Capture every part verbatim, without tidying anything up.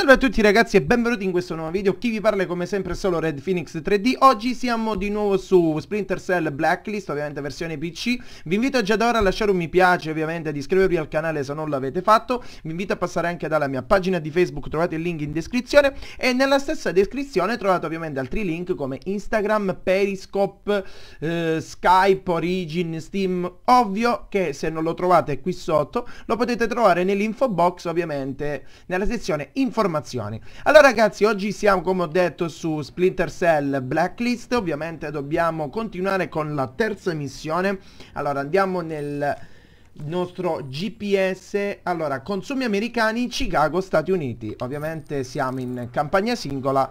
Salve a tutti ragazzi e benvenuti in questo nuovo video. Chi vi parla è come sempre solo Red Phoenix tre D. Oggi siamo di nuovo su Splinter Cell Blacklist, ovviamente versione P C. Vi invito già da ora a lasciare un mi piace, ovviamente ad iscrivervi al canale se non l'avete fatto. Vi invito a passare anche dalla mia pagina di Facebook, trovate il link in descrizione. E nella stessa descrizione trovate ovviamente altri link come Instagram, Periscope, eh, Skype, Origin, Steam. Ovvio che se non lo trovate qui sotto lo potete trovare nell'info box, ovviamente nella sezione informazioni. Allora ragazzi, oggi siamo come ho detto su Splinter Cell Blacklist. Ovviamente dobbiamo continuare con la terza missione. Allora andiamo nel nostro G P S. Allora, consumi americani, Chicago, Stati Uniti. Ovviamente siamo in campagna singola.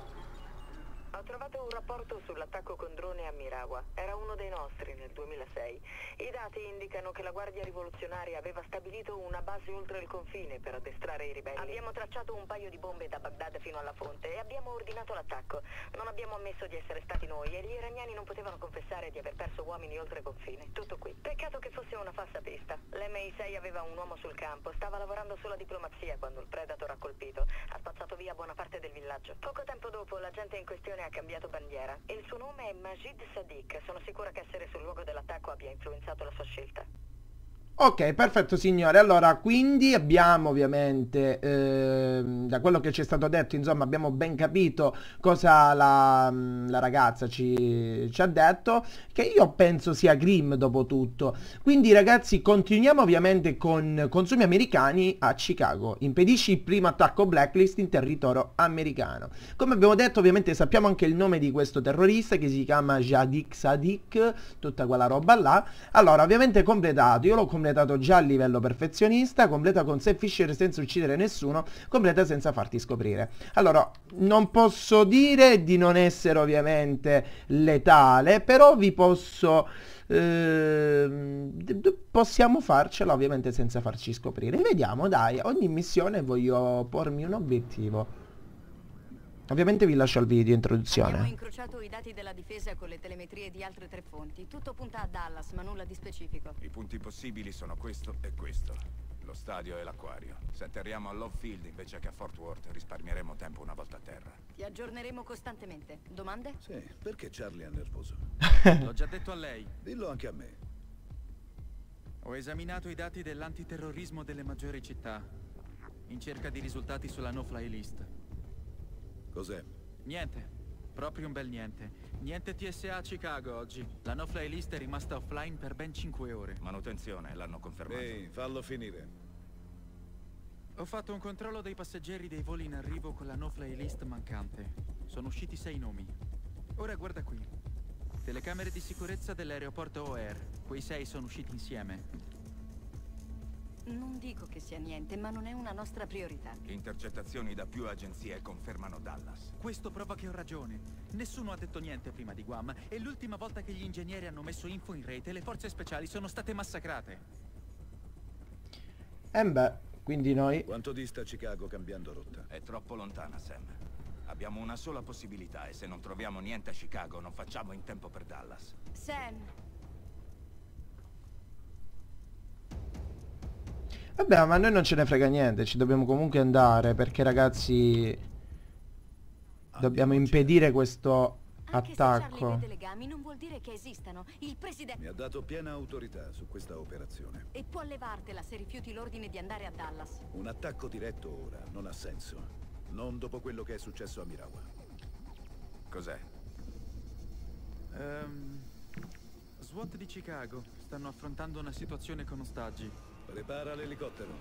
Ho trovato un rapporto sull'attacco con drone a Mirawa. Era uno dei nostri nel duemilasei. I dati indicano che la Guardia Rivoluzionaria aveva stabilito una base oltre il confine per addestrare i ribelli. Abbiamo tracciato un paio di bombe da Baghdad fino alla fonte e abbiamo ordinato l'attacco. Non abbiamo ammesso di essere stati noi e gli iraniani non potevano confessare di aver perso uomini oltre confine. Tutto qui. Peccato che fosse una falsa pista. L'M I sei aveva un uomo sul campo, stava lavorando sulla diplomazia quando il Predator ha colpito. Ha spazzato via buona parte del villaggio. Poco tempo dopo l'agente in questione ha cambiato bandiera. Il suo nome è Majid Sadiq. Sono sicura che essere sul luogo dell'attacco abbia influenzato la sua scelta. Ok, perfetto signore. Allora, quindi abbiamo ovviamente, eh, da quello che ci è stato detto, insomma, abbiamo ben capito cosa la, la ragazza ci, ci ha detto, che io penso sia Grimm dopo tutto. Quindi ragazzi, continuiamo ovviamente con consumi americani a Chicago. Impedisci il primo attacco Blacklist in territorio americano. Come abbiamo detto, ovviamente sappiamo anche il nome di questo terrorista che si chiama Jadik Sadiq, tutta quella roba là. Allora, ovviamente completato, io l'ho completato già a livello perfezionista, completa con Sam Fisher senza uccidere nessuno, completa senza farti scoprire. Allora, non posso dire di non essere ovviamente letale, però vi posso... Eh, possiamo farcela ovviamente senza farci scoprire. Vediamo, dai, ogni missione voglio pormi un obiettivo. Ovviamente vi lascio il video introduzione. Abbiamo incrociato i dati della difesa con le telemetrie di altre tre fonti. Tutto punta a Dallas, ma nulla di specifico. I punti possibili sono questo e questo. Lo stadio e l'acquario. Se atterriamo a Love Field invece che a Fort Worth, risparmieremo tempo una volta a terra. Ti aggiorneremo costantemente. Domande? Sì, perché Charlie è nervoso? L'ho già detto a lei. Dillo anche a me. Ho esaminato i dati dell'antiterrorismo delle maggiori città, in cerca di risultati sulla no-fly list. Cos'è? Niente. Proprio un bel niente. Niente T S A a Chicago oggi. La no-fly list è rimasta offline per ben cinque ore. Manutenzione, l'hanno confermato. Ehi, fallo finire. Ho fatto un controllo dei passeggeri dei voli in arrivo con la no-fly list mancante. Sono usciti sei nomi. Ora guarda qui. Telecamere di sicurezza dell'aeroporto O'Hare. Quei sei sono usciti insieme. Non dico che sia niente, ma non è una nostra priorità. Intercettazioni da più agenzie confermano Dallas. Questo prova che ho ragione. Nessuno ha detto niente prima di Guam e l'ultima volta che gli ingegneri hanno messo info in rete le forze speciali sono state massacrate. E beh, quindi noi... Quanto dista Chicago cambiando rotta? È troppo lontana, Sam. Abbiamo una sola possibilità e se non troviamo niente a Chicago non facciamo in tempo per Dallas. Sam! Vabbè, ma a noi non ce ne frega niente, ci dobbiamo comunque andare perché ragazzi dobbiamo impedire questo Anche attacco. se Charlie vede legami non vuol dire che esistano. Il presidente... Mi ha dato piena autorità su questa operazione. E può levartela se rifiuti l'ordine di andare a Dallas. Un attacco diretto ora non ha senso. Non dopo quello che è successo a Mirawa. Cos'è? Um, SWAT di Chicago stanno affrontando una situazione con ostaggi. Prepara l'elicottero.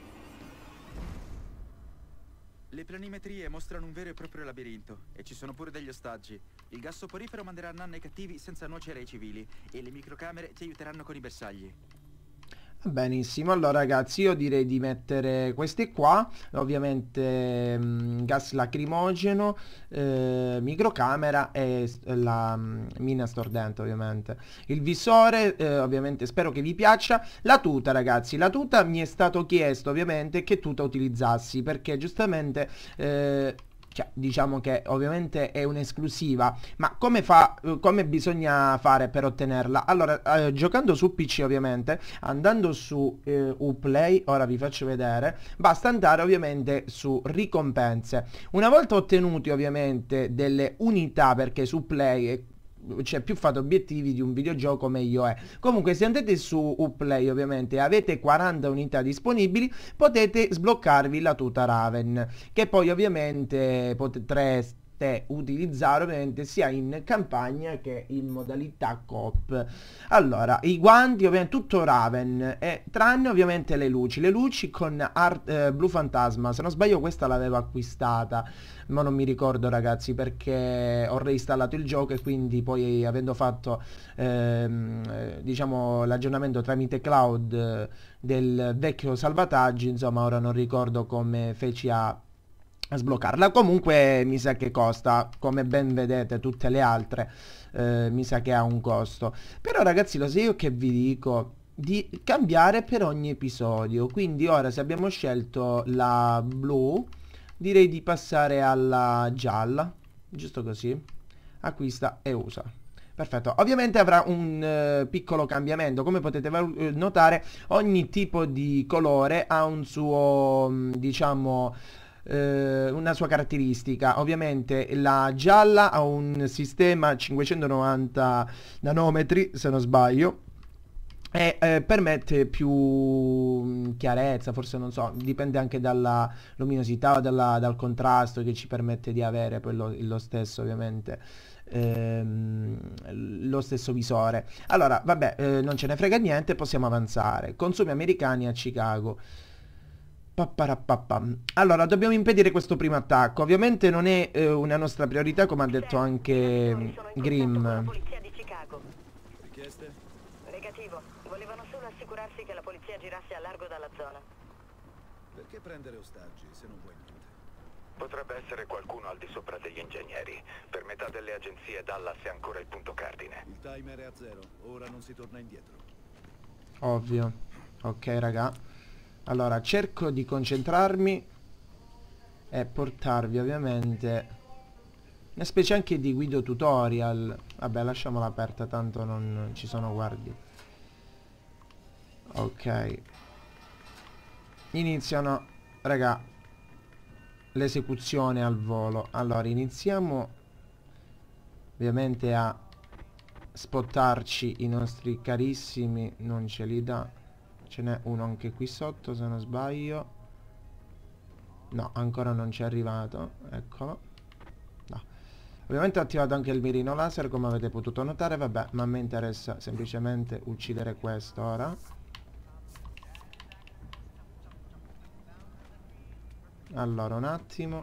Le planimetrie mostrano un vero e proprio labirinto e ci sono pure degli ostaggi. Il gas soporifero manderà nanni ai cattivi senza nuocere ai civili e le microcamere ti aiuteranno con i bersagli. Benissimo, allora ragazzi io direi di mettere queste qua, ovviamente mh, gas lacrimogeno, eh, microcamera e la mh, mina stordente ovviamente. Il visore, eh, ovviamente spero che vi piaccia. La tuta ragazzi, la tuta mi è stato chiesto ovviamente che tuta utilizzassi perché giustamente... Eh, cioè, diciamo che ovviamente è un'esclusiva, ma come fa, come bisogna fare per ottenerla? Allora, eh, giocando su P C ovviamente, andando su eh, Uplay, ora vi faccio vedere, basta andare ovviamente su ricompense. Una volta ottenuti ovviamente delle unità, perché su Play è cioè più fate obiettivi di un videogioco meglio è. Comunque se andate su Uplay ovviamente e avete quaranta unità disponibili, potete sbloccarvi la tuta Raven, che poi ovviamente potreste utilizzare ovviamente sia in campagna che in modalità coop. Allora, i guanti ovviamente tutto Raven, e tranne ovviamente le luci, le luci con Art, eh, Blu Fantasma, se non sbaglio questa l'avevo acquistata, ma non mi ricordo ragazzi, perché ho reinstallato il gioco e quindi poi avendo fatto ehm, eh, diciamo l'aggiornamento tramite cloud eh, del vecchio salvataggio, insomma ora non ricordo come feci a a sbloccarla. Comunque mi sa che costa, come ben vedete tutte le altre, eh, mi sa che ha un costo. Però ragazzi, lo so io che vi dico di cambiare per ogni episodio, quindi ora se abbiamo scelto la blu, direi di passare alla gialla, giusto così, acquista e usa. Perfetto, ovviamente avrà un uh, piccolo cambiamento, come potete uh, notare ogni tipo di colore ha un suo, um, diciamo, una sua caratteristica. Ovviamente la gialla ha un sistema cinquecentonovanta nanometri se non sbaglio e eh, permette più chiarezza, forse non so, dipende anche dalla luminosità o dalla, dal contrasto che ci permette di avere poi lo, lo stesso ovviamente ehm, lo stesso visore. Allora vabbè, eh, non ce ne frega niente, possiamo avanzare. Consumi americani a Chicago. Allora, dobbiamo impedire questo primo attacco. Ovviamente non è eh, una nostra priorità, come ha detto anche Grimm. Polizia di Chicago. Richieste? Negativo. Volevano solo assicurarsi che la polizia girasse a largo dalla zona. Perché prendere ostaggi se non vuoi niente? Potrebbe essere qualcuno al di sopra degli ingegneri. Per metà delle agenzie Dallas è ancora il punto cardine. Il timer è a zero. Ora non si torna indietro. Ovvio. Ok, raga. Allora, cerco di concentrarmi e portarvi ovviamente una specie anche di guido tutorial. Vabbè, lasciamola aperta, tanto non ci sono guardie. Ok. Iniziano, raga, l'esecuzione al volo. Allora, iniziamo ovviamente a spottarci i nostri carissimi, non ce li dà. Ce n'è uno anche qui sotto se non sbaglio. No, ancora non ci è arrivato. Eccolo. No. Ovviamente ho attivato anche il mirino laser, come avete potuto notare. Vabbè, ma a me interessa semplicemente uccidere questo ora. Allora, un attimo.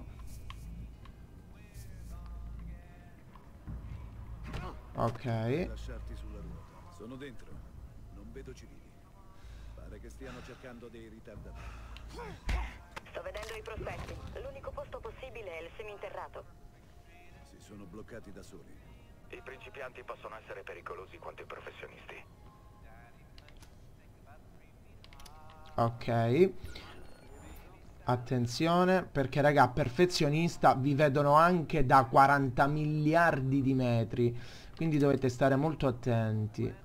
Ok. Lasciarti sulla ruota. Sono dentro. Non vedo civili. Pare che stiano cercando dei ritardatori. Sto vedendo i prospetti. L'unico posto possibile è il seminterrato. Si sono bloccati da soli. I principianti possono essere pericolosi quanto i professionisti. Ok. Attenzione, perché raga, perfezionista vi vedono anche da quaranta miliardi di metri, quindi dovete stare molto attenti.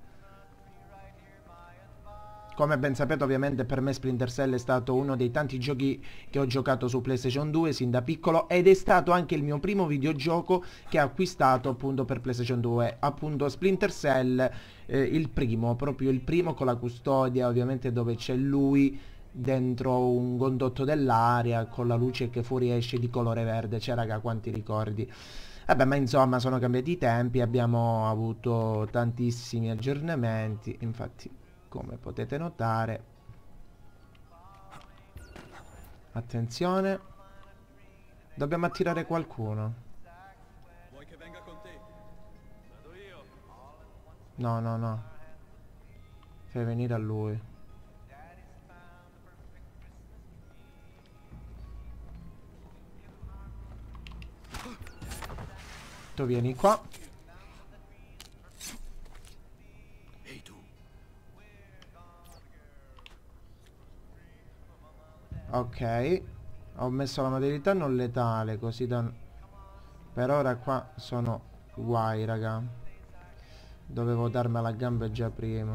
Come ben sapete ovviamente per me Splinter Cell è stato uno dei tanti giochi che ho giocato su PlayStation due sin da piccolo, ed è stato anche il mio primo videogioco che ho acquistato appunto per PlayStation due, appunto Splinter Cell, eh, il primo, proprio il primo con la custodia ovviamente, dove c'è lui dentro un condotto dell'aria con la luce che fuoriesce di colore verde. Cioè raga, quanti ricordi. Vabbè, ma insomma sono cambiati i tempi, abbiamo avuto tantissimi aggiornamenti, infatti come potete notare. Attenzione, dobbiamo attirare qualcuno. Vuoi che venga con te? Vado io. No, no, no, fai venire a lui. Tu vieni qua. Ehi tu. Ok, ho messo la modalità non letale così da Per ora qua sono guai, raga. Dovevo darmela a gambe già prima.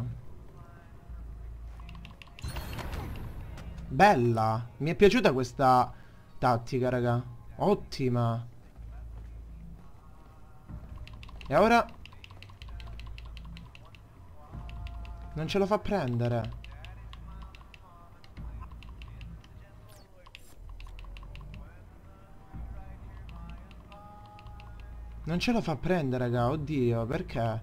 Bella. Mi è piaciuta questa tattica, raga. Ottima. E ora non ce lo fa prendere. Non ce lo fa prendere, raga. Oddio, perché?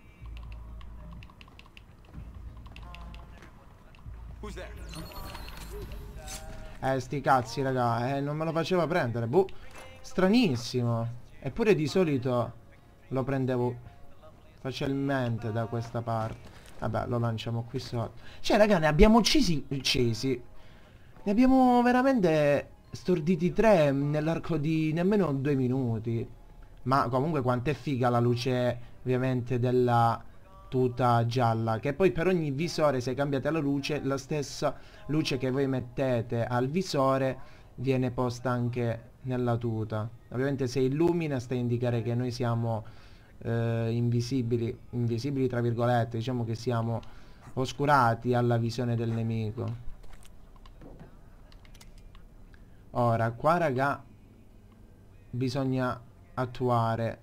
Eh, sti cazzi, raga. Eh, non me lo faceva prendere. Boh. Stranissimo. Eppure di solito lo prendevo facilmente da questa parte. Vabbè, lo lanciamo qui sotto. Cioè, raga, ne abbiamo uccisi. uccisi. Ne abbiamo veramente storditi tre nell'arco di nemmeno due minuti. Ma comunque quanto è figa la luce, ovviamente, della tuta gialla. Che poi per ogni visore, se cambiate la luce, la stessa luce che voi mettete al visore viene posta anche nella tuta. Ovviamente se illumina sta a indicare che noi siamo eh, invisibili, invisibili tra virgolette, diciamo che siamo oscurati alla visione del nemico. Ora, qua raga, bisogna attuare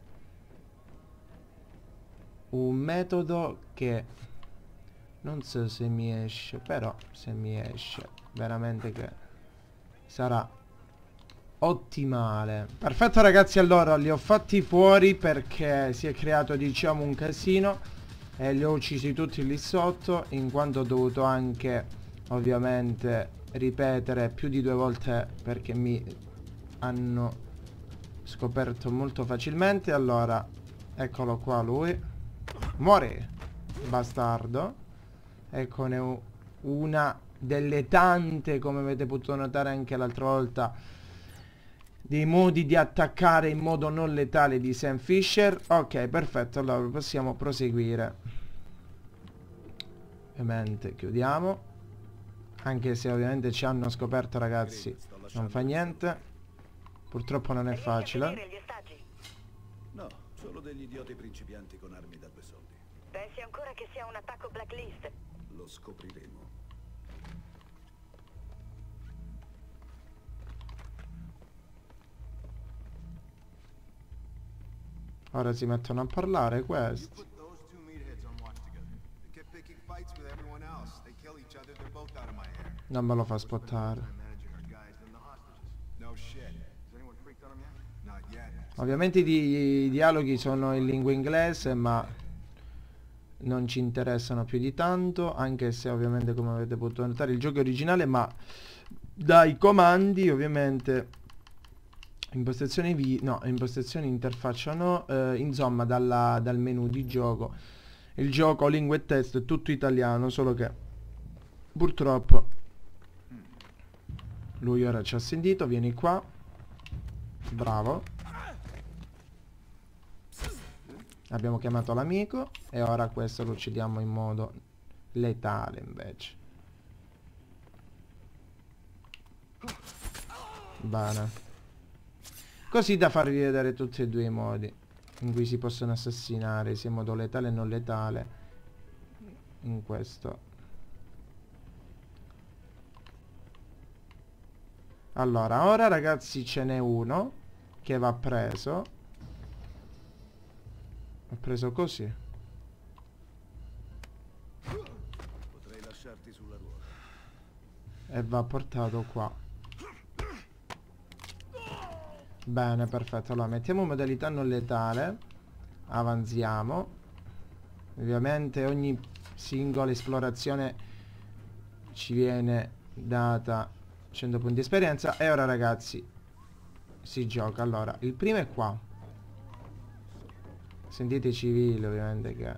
un metodo che non so se mi esce, però se mi esce veramente che sarà ottimale. Perfetto ragazzi, allora li ho fatti fuori perché si è creato, diciamo, un casino e li ho uccisi tutti lì sotto, in quanto ho dovuto anche ovviamente ripetere più di due volte perché mi hanno scoperto molto facilmente. Allora, eccolo qua lui. Muore, bastardo. Eccone una delle tante, come avete potuto notare anche l'altra volta, dei modi di attaccare in modo non letale di Sam Fisher. Ok, perfetto, allora possiamo proseguire. Ovviamente chiudiamo, anche se ovviamente ci hanno scoperto, ragazzi, non fa niente. Purtroppo non è facile. No, solo degli idioti principianti con armi da due soldi. Pensi ancora che sia un attacco blacklist? Lo scopriremo. Ora si mettono a parlare questi. Non me lo fa spottare. Ovviamente i, i dialoghi sono in lingua inglese, ma non ci interessano più di tanto, anche se ovviamente, come avete potuto notare, il gioco è originale, ma dai comandi ovviamente, impostazioni vi no, impostazioni interfaccia no, eh, insomma dalla, dal menu di gioco, il gioco lingua e testo è tutto italiano, solo che purtroppo lui ora ci ha sentito. Vieni qua, bravo. Abbiamo chiamato l'amico e ora questo lo uccidiamo in modo letale invece. Bene. Così da farvi vedere tutti e due i modi in cui si possono assassinare, sia in modo letale e non letale, in questo. Allora, ora ragazzi ce n'è uno che va preso. Ho preso così. Potrei lasciarti sulla ruota. E va portato qua. Bene, perfetto. Allora mettiamo modalità non letale. Avanziamo. Ovviamente ogni singola esplorazione ci viene data cento punti di esperienza. E ora ragazzi si gioca. Allora, il primo è qua. Sentite i civili ovviamente che...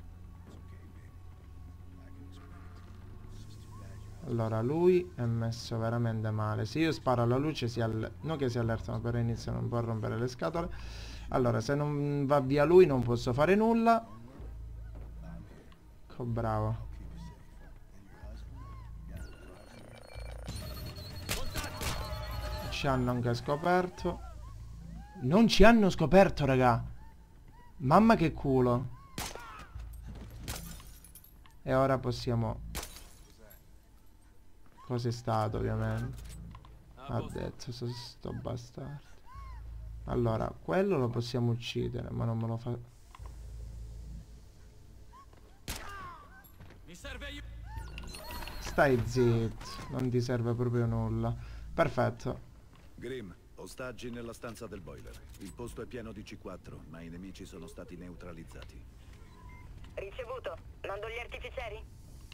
Allora lui è messo veramente male. Se io sparo alla luce si all... non che si allertano, però iniziano un po' a rompere le scatole. Allora se non va via lui non posso fare nulla. Ecco, bravo. Ci hanno anche scoperto. Non ci hanno scoperto, raga. Mamma che culo. E ora possiamo... Cos'è stato, ovviamente? Ha detto sto, sto bastardo. Allora, quello lo possiamo uccidere, ma non me lo fa... Stai zitto, non ti serve proprio nulla. Perfetto. Grim, ostaggi nella stanza del boiler. Il posto è pieno di C quattro, ma i nemici sono stati neutralizzati. Ricevuto. Mando gli artificieri?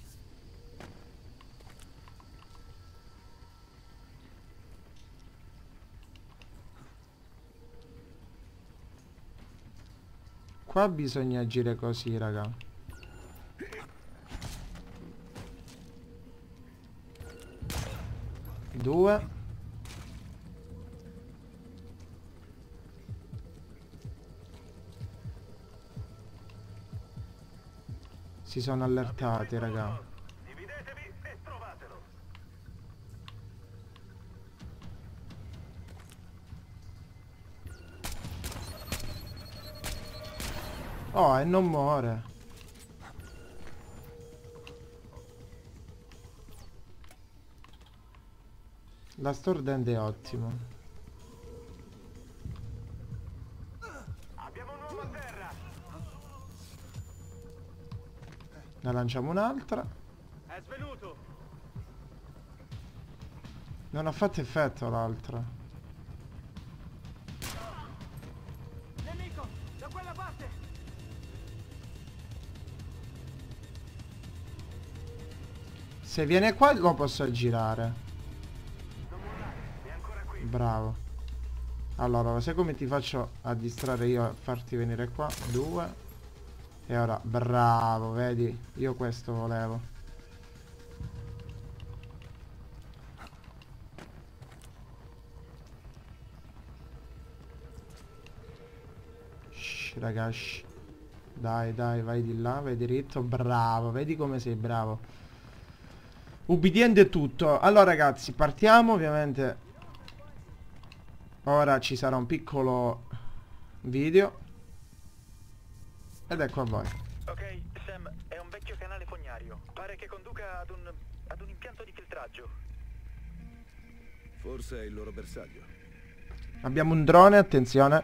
Qua bisogna agire così, raga. Due. Si sono allertati, raga. Dividetevi e trovatelo. Oh, e non muore. La Stordent è ottimo. Abbiamo un uomo a terra. Ne lanciamo un'altra. È svenuto. Non ha fatto effetto l'altra. Nemico, da quella parte. Se viene qua lo posso girare. Bravo. Allora, sai come ti faccio a distrarre io a farti venire qua? Due. E ora, bravo, vedi? Io questo volevo. Shh, ragazzi. Dai, dai, vai di là, vai diritto. Bravo, vedi come sei bravo. Ubbidiente è tutto. Allora, ragazzi, partiamo, ovviamente. Ora ci sarà un piccolo video. Ed ecco a voi. Ok, Sam, è un vecchio canale fognario. Pare che conduca ad un... ad un impianto di filtraggio. Forse è il loro bersaglio. Abbiamo un drone, attenzione.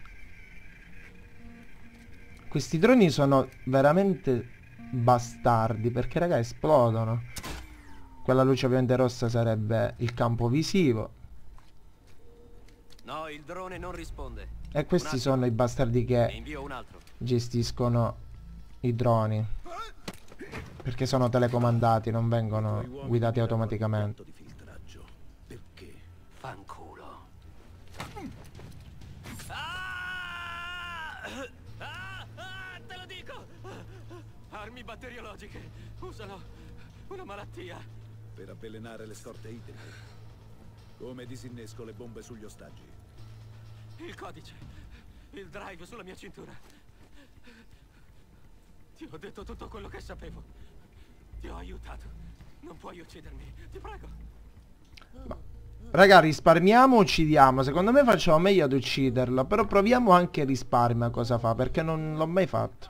Questi droni sono veramente bastardi, perché raga esplodono. Quella luce ovviamente rossa sarebbe il campo visivo. No, il drone non risponde. E questi sono i bastardi Ne che invio un altro. gestiscono i droni. Perché sono telecomandati, non vengono guidati automaticamente. Di filtraggio. Perché? Fanculo. Ah! Ah! Ah! Te lo dico! Armi batteriologiche. Usano una malattia. Per avvelenare le scorte idriche. Come disinnesco le bombe sugli ostaggi? Il codice. Il drive sulla mia cintura. Ti ho detto tutto quello che sapevo. Ti ho aiutato. Non puoi uccidermi, ti prego. Ma, raga, risparmiamo o uccidiamo? Secondo me facciamo meglio ad ucciderlo. Però proviamo anche il risparmio cosa fa, perché non l'ho mai fatto.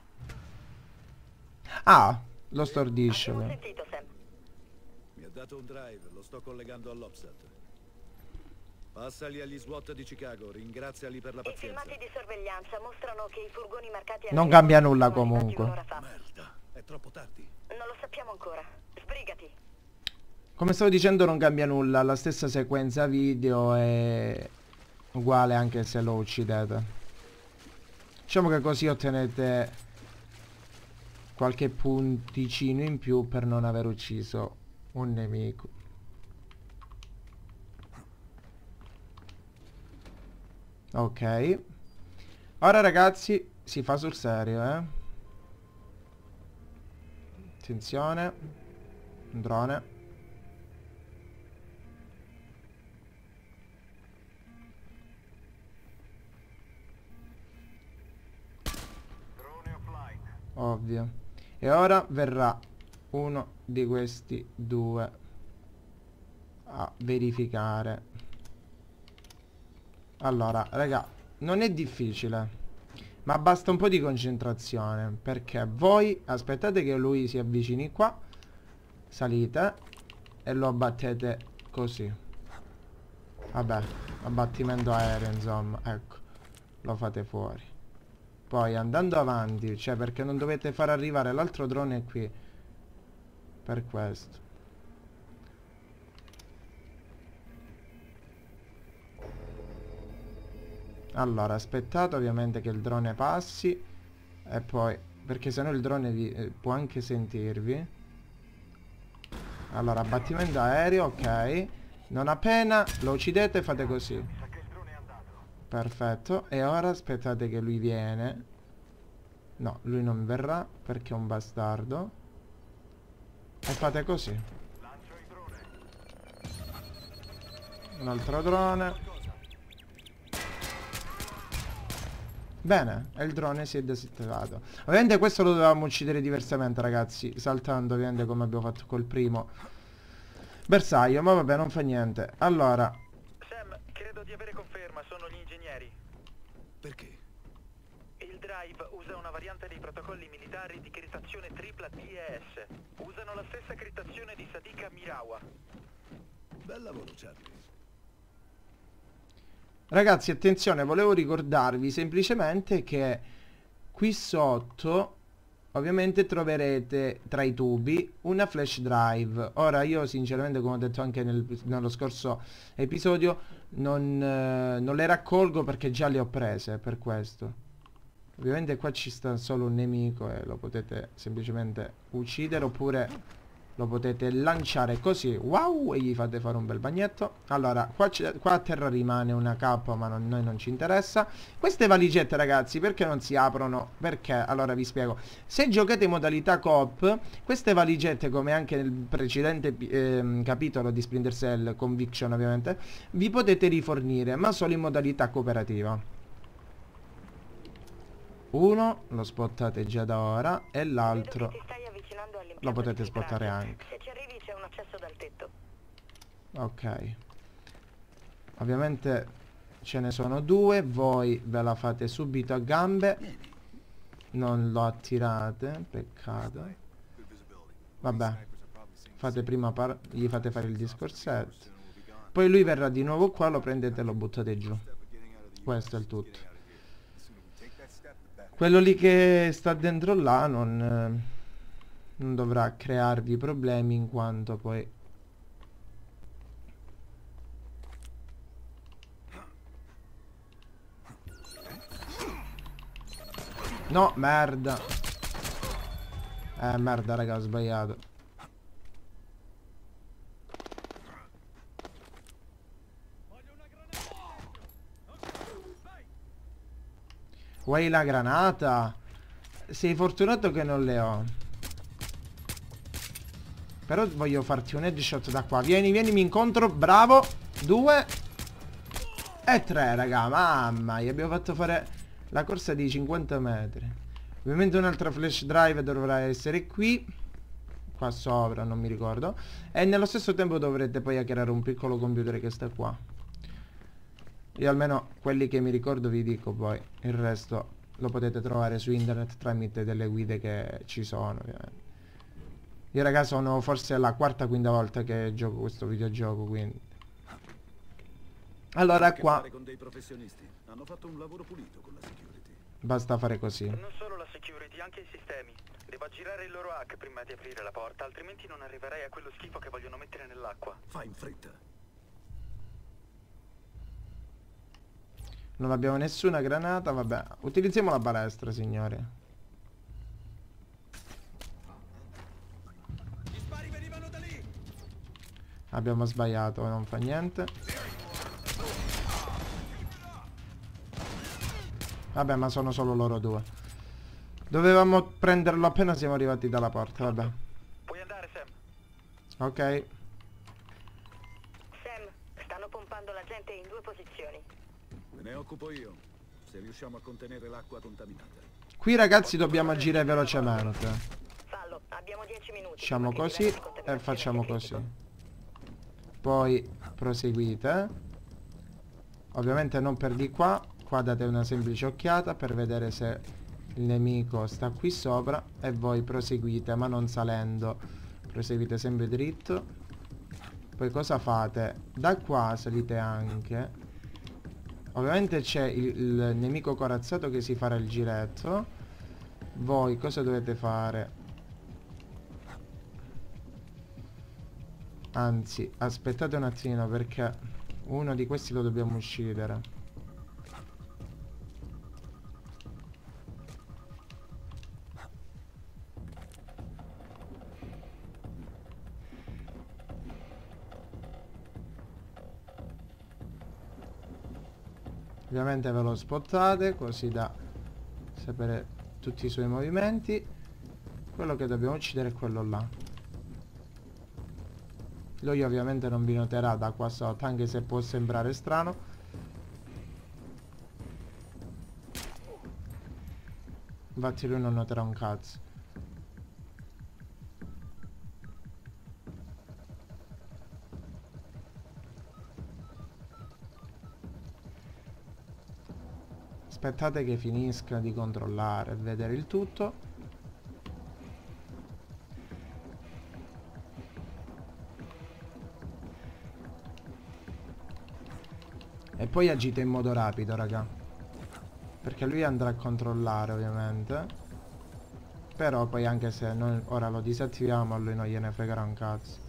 Ah, lo stordisce. Abbiamo sentito, Sam. Mi ha dato un drive, lo sto collegando all'Opsat. Passali agli SWAT di Chicago, ringraziali per la I pazienza. filmati di sorveglianza mostrano che i furgoni marcati Non a cambia nulla sono arrivati comunque. un'ora fa. Merda, è troppo tardi. Non lo sappiamo ancora. Sbrigati. Come stavo dicendo non cambia nulla. La stessa sequenza video è uguale anche se lo uccidete. Diciamo che così ottenete qualche punticino in più per non aver ucciso un nemico. Ok. Ora ragazzi si fa sul serio, eh. Attenzione. Un drone. Drone offline. Ovvio. E ora verrà uno di questi due a verificare Allora, raga, non è difficile, ma basta un po' di concentrazione, perché voi aspettate che lui si avvicini qua, salite e lo abbattete così. Vabbè, abbattimento aereo, insomma, ecco, lo fate fuori. Poi andando avanti, cioè perché non dovete far arrivare l'altro drone qui, per questo. Allora, aspettate ovviamente che il drone passi e poi, perché sennò il drone vi, eh, può anche sentirvi. Allora, abbattimento aereo, ok. Non appena lo uccidete fate così. Perfetto. E ora aspettate che lui viene. No, lui non verrà perché è un bastardo. E fate così. Un altro drone. Bene, e il drone si è disattivato. Ovviamente questo lo dovevamo uccidere diversamente, ragazzi, saltando ovviamente come abbiamo fatto col primo bersaglio, ma vabbè, non fa niente. Allora, Sam, credo di avere conferma, sono gli ingegneri. Perché? Il Drive usa una variante dei protocolli militari di criptazione tripla D E S. Usano la stessa criptazione di Sadiq Mirawa. Bel lavoro, Charlie. ragazzi, attenzione, volevo ricordarvi semplicemente che qui sotto ovviamente troverete tra i tubi una flash drive. Ora io sinceramente, come ho detto anche nel, nello scorso episodio, non, eh, non le raccolgo perché già le ho prese, per questo. Ovviamente qua ci sta solo un nemico e lo potete semplicemente uccidere, oppure lo potete lanciare così, wow, e gli fate fare un bel bagnetto. Allora, qua, qua a terra rimane una cappa, ma non, noi non ci interessa. Queste valigette, ragazzi, perché non si aprono? Perché, allora vi spiego. Se giocate in modalità coop, queste valigette, come anche nel precedente eh, capitolo di Splinter Cell Conviction ovviamente, vi potete rifornire, ma solo in modalità cooperativa. Uno lo spottate già da ora e l'altro lo potete spottare anche. Se ci arrivi c'è un accesso dal tetto. Ok. Ovviamente ce ne sono due, voi ve la fate subito a gambe. Non lo attirate, peccato. Vabbè, fate prima par gli fate fare il discorsetto. Poi lui verrà di nuovo qua, lo prendete e lo buttate giù. Questo è il tutto. Quello lì che sta dentro là non, eh, non dovrà crearvi problemi, in quanto poi... No, merda. Eh, merda, raga, ho sbagliato. Vuoi la granata? Sei fortunato che non le ho. Però voglio farti un headshot da qua. Vieni, vienimi incontro. Bravo. Due. E tre, raga. Mamma, gli abbiamo fatto fare la corsa di cinquanta metri. Ovviamente un'altra flash drive dovrà essere qui. Qua sopra, non mi ricordo. E nello stesso tempo dovrete poi hackerare un piccolo computer che sta qua. Io almeno quelli che mi ricordo vi dico, poi il resto lo potete trovare su internet tramite delle guide che ci sono, ovviamente. Io, raga, sono forse la quarta quinta volta che gioco questo videogioco, quindi. Allora qua con dei professionisti. Hanno fatto un lavoro pulito con la security. basta fare così. Non solo la security, anche i sistemi. Devo aggirare il loro hack prima di aprire la porta, altrimenti non arriverei a quello schifo che vogliono mettere nell'acqua. Fai in fretta. Non abbiamo nessuna granata, vabbè. Utilizziamo la balestra, signore. Gli spari venivano da lì. Abbiamo sbagliato, non fa niente. Vabbè, ma sono solo loro due. Dovevamo prenderlo appena siamo arrivati dalla porta, vabbè. Puoi andare, Sam. Ok. Sam, stanno pompando la gente in due posizioni. Me ne occupo io. Se riusciamo a contenere l'acqua contaminata. Qui, ragazzi, dobbiamo agire velocemente. Fallo, abbiamo dieci minuti. Facciamo prima che così livello di e contaminazione facciamo sia così. critico. Poi proseguite. ovviamente non per di qua. Qua date una semplice occhiata per vedere se il nemico sta qui sopra e voi proseguite, ma non salendo, proseguite sempre dritto. Poi cosa fate? Da qua salite anche. Ovviamente c'è il, il nemico corazzato che si farà il giretto. Voi cosa dovete fare? Anzi, aspettate un attimino, perché uno di questi lo dobbiamo uccidere. Ovviamente ve lo spottate così da sapere tutti i suoi movimenti. Quello che dobbiamo uccidere è quello là. Lui ovviamente non vi noterà da qua sotto, anche se può sembrare strano. Infatti lui non noterà un cazzo. Aspettate che finisca di controllare e vedere il tutto. E poi agite in modo rapido, raga, perché lui andrà a controllare ovviamente. Però poi, anche se noi ora lo disattiviamo, a lui non gliene fregherà un cazzo.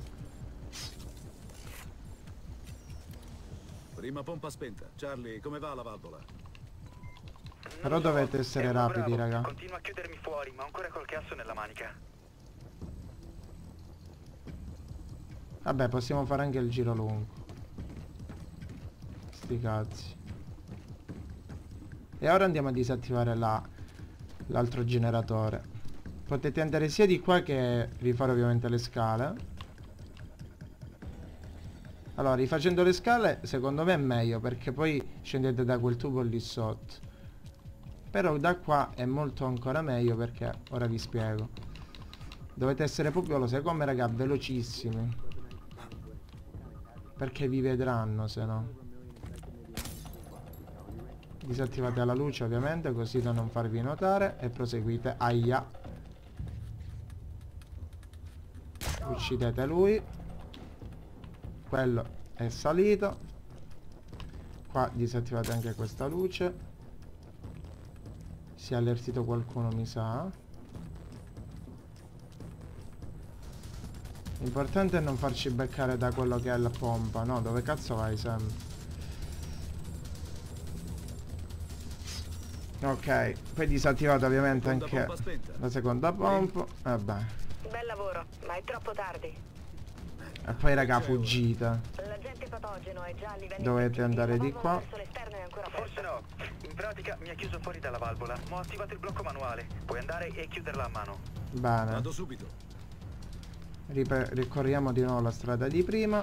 Prima pompa spenta. Charlie, come va la valvola? Però dovete essere rapidi, raga. Continua a chiudermi fuori, ma ho ancora qualche asso nella manica. Vabbè, possiamo fare anche il giro lungo. Sti cazzi. E ora andiamo a disattivare la l'altro generatore. Potete andare sia di qua che rifare ovviamente le scale. Allora, rifacendo le scale secondo me è meglio, perché poi scendete da quel tubo lì sotto. Però da qua è molto ancora meglio, perché ora vi spiego. Dovete essere proprio, lo sai come, raga, velocissimi, perché vi vedranno se no. Disattivate la luce ovviamente, così da non farvi notare, e proseguite. Aia. Uccidete lui. Quello è salito. Qua disattivate anche questa luce. Si è allertito qualcuno, mi sa. L'importante è non farci beccare da quello che è la pompa. No, dove cazzo vai, Sam? Ok, poi disattivate ovviamente anche la seconda pompa. Vabbè. Bel lavoro, ma è troppo tardi. E poi, raga, fuggite. L'agente patogeno è già a livello. Dovete andare di qua. Forse no. In pratica mi ha chiuso fuori dalla valvola, ma ho attivato il blocco manuale. Puoi andare e chiuderla a mano. Bene. Vado subito. Ripe ricorriamo di nuovo la strada di prima.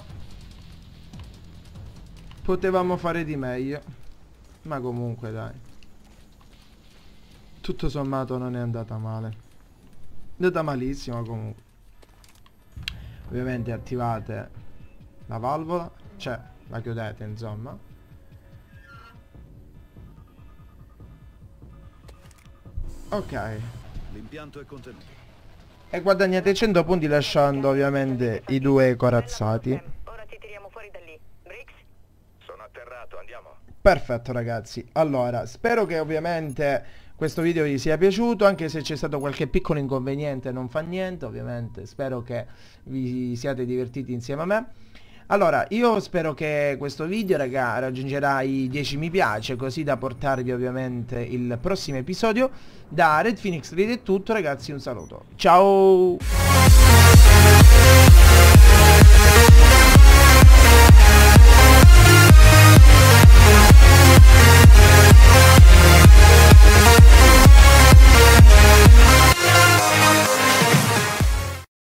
Potevamo fare di meglio, ma comunque dai, tutto sommato non è andata male. È andata malissimo comunque. Ovviamente attivate la valvola, cioè la chiudete insomma. Ok. L'impianto è contenuto. E guadagnate cento punti lasciando ovviamente i due corazzati. Ora ti tiriamo fuori da lì. Briggs? Sono atterrato, andiamo. Perfetto ragazzi, allora spero che ovviamente questo video vi sia piaciuto, anche se c'è stato qualche piccolo inconveniente non fa niente, ovviamente spero che vi siate divertiti insieme a me. Allora, io spero che questo video, raga, raggiungerà i dieci mi piace, così da portarvi ovviamente il prossimo episodio. Da Red Phoenix Lead è tutto, ragazzi, un saluto. Ciao!